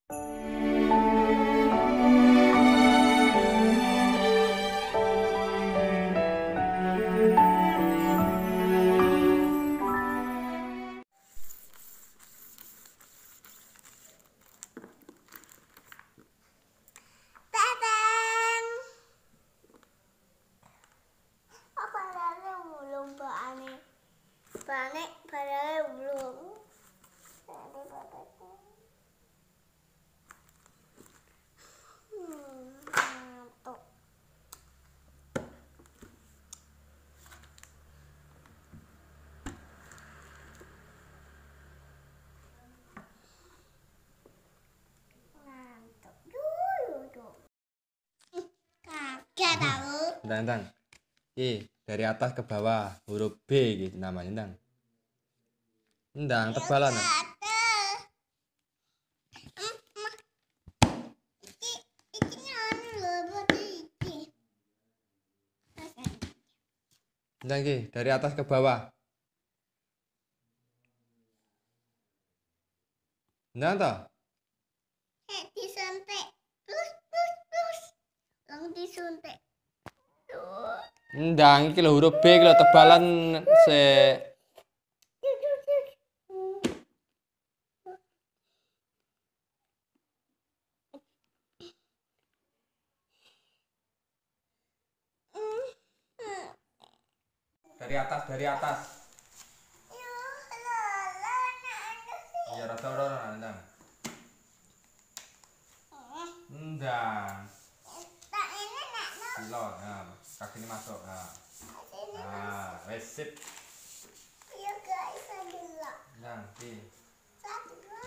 Panik padahal belum. Ngantuk. Ngantuk. Kagak tahu. Ndang. Dari atas ke bawah huruf B gitu namanya, Ndang tebalan. Ndang dari atas ke bawah. Ndang toh? Disuntik. Lang disuntik. Ndang iki lho huruf B iki lho tebalan se. Dari atas. Ya rada-rada Ndang. Ndang. Pilot, kaki ini masuk. Wes sip. Iya guys, ambil. Ndang, Satu, dua,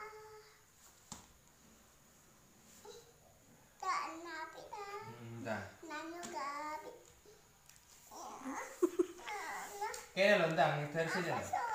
tak napi tak. Ndang. Nanu gabi. Kene lho Ndang, dari sini lho.